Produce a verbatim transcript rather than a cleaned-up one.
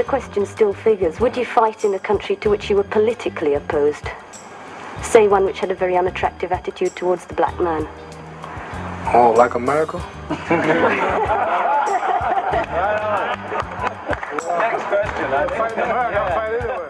question still figures. Would you fight in a country to which you were politically opposed? Say one which had a very unattractive attitude towards the black man. Oh, like America? Next question. I fight America, I'll fight anywhere.